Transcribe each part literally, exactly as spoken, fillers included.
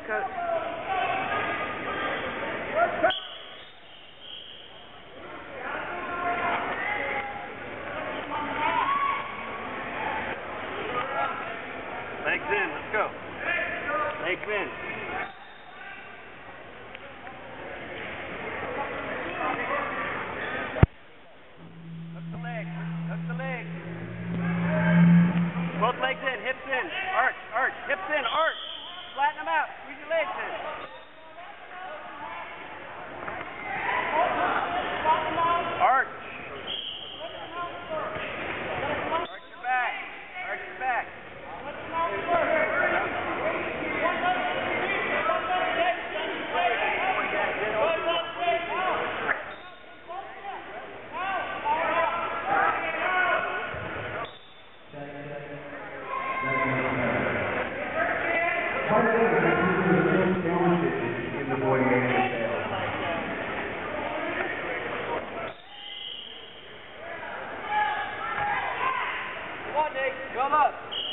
coach. Legs in, let's go. Legs in. Hook the leg, hook the leg. Both legs in, hips in. Arch, arch, hips in, arch. Flatten them out, squeeze your legs in. Arch. Arch your back, arch your back. In the boy game sales. Come on, Nick, come up.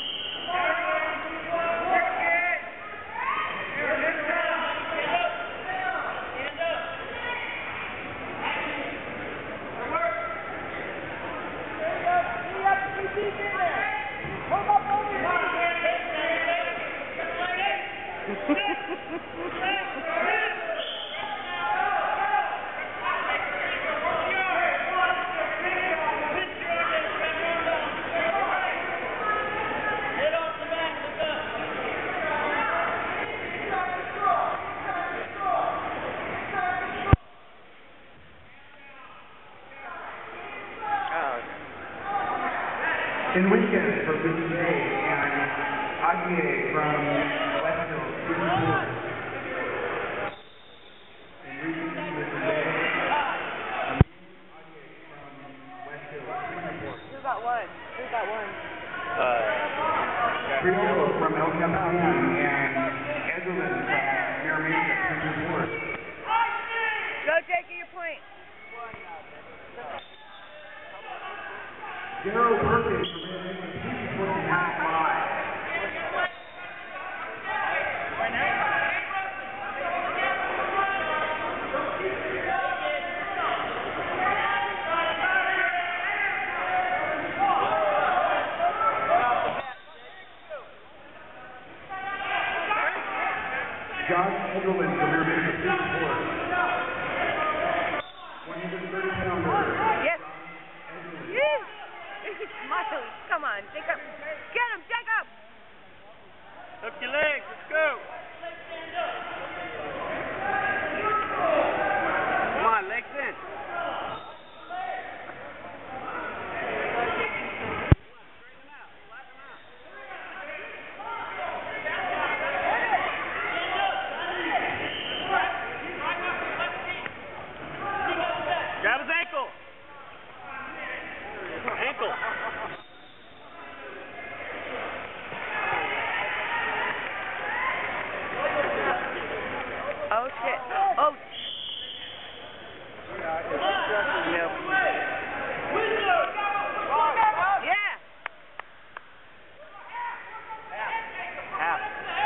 In weekend for B C A and I G A from Westville, fifty-four. In weekend for today, I G A from Westville, fifty-four. Who got one? Who got one? Uh, Triolo from El Capitan and Edelman from Aramaica, fifty-four. Go, Jake, get your point. Darryl Perkins from Aramaica, fifty-four and a half five. Josh Edelman from Aramaica, fifty-four. one hundred thirty pounder. Yes. Yes. Smiley. Come on, Jacob. Get him, Jacob. hook your legs, let's go. Come on, legs in. Grab his ankle. Ankle. Oh shit. Oh. Yep. Yeah. Half.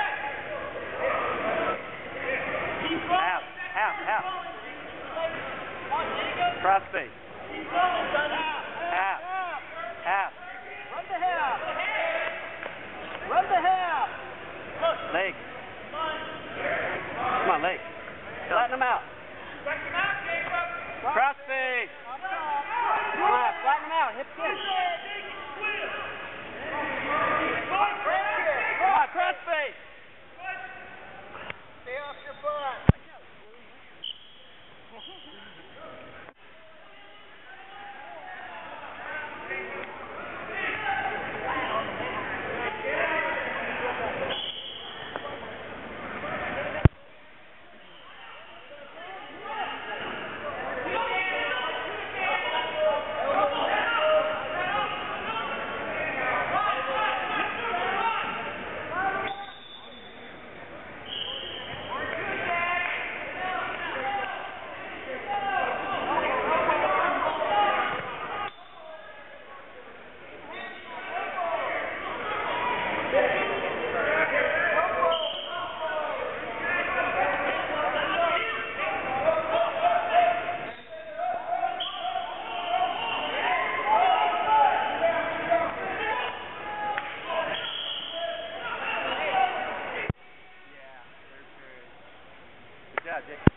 Half. Half. Half. Cross face. Half. Half. Run the half. Run the half. Legs. Come on, legs. Flatten them out. Cross face. Come on, flatten them out. Hips in. Come on, cross face. Stay off your butt. Jake.